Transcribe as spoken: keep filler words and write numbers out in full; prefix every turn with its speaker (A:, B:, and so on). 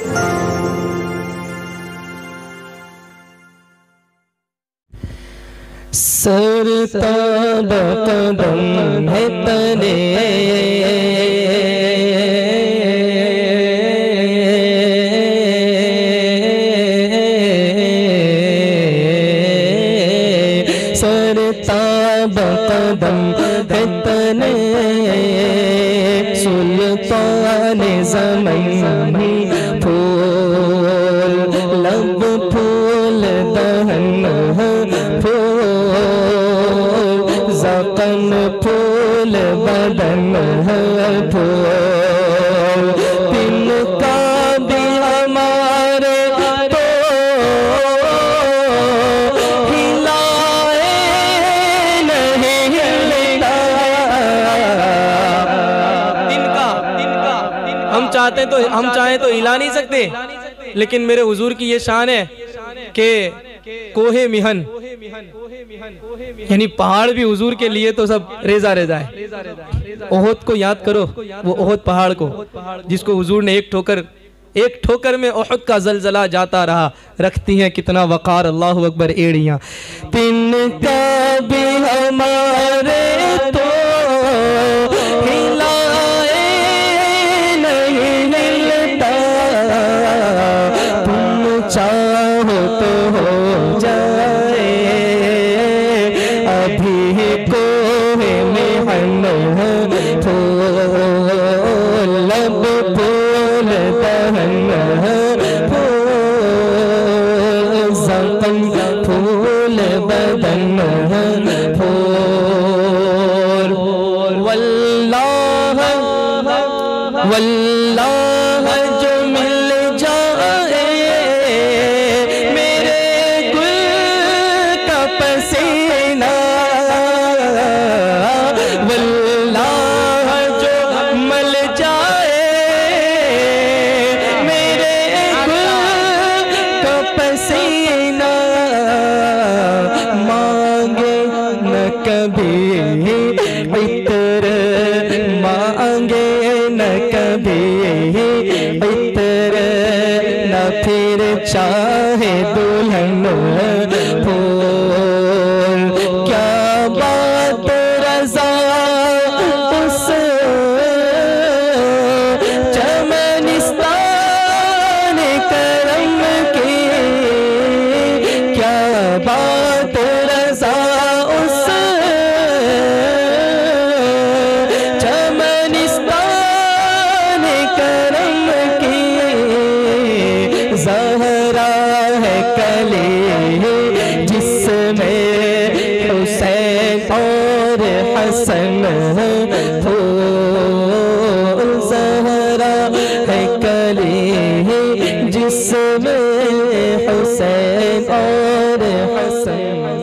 A: सरताब कदम है तने सरताब कदम है तने सुल्तान ज़मान फूल लब फूल दहन फूल ज़क़न फूल बदन फूल तिनका भी हमारे तो हिलाए नहीं हिलता। तिनका तिनका हम चाहते तो हम चाहे तो हिला नहीं सकते, लेकिन मेरे हुजूर की ये शान है कि कोहे मिहन यानी पहाड़ भी हुजूर के लिए तो सब रेजा रेजा है। ओहद को याद करो, वो ओहद पहाड़ को जिसको हुजूर ने एक ठोकर एक ठोकर में ओहद का जलजला जाता रहा, रखती हैं कितना वकार। अल्लाहु अकबर एड़ियां तिनका भी हमारे तो हिलाए नहीं हिलता। तुम चाहो तो हो जाए अभी कोहे मिहन फूल लब फूल दहन फूल ज़क़न फूल बदन फूल। वल्लाह वल्लाह जो मिल जाए मेरे गुल का पसीना, वल्लाह जो मल जाए मेरे गुल का पसीना, मांगे न कभी इतर मांगे न कभी इतर न फिर चाहे दुल्हन फूल। क्या बात रज़ा उस चमनिस्तान करम की, क्या बात रज़ा उस चमनिस्तान करम की। ज़हरा है कली जिसमें हुसैन और हसन फूल। ज़हरा है कली जिसमें हुसैन और हसन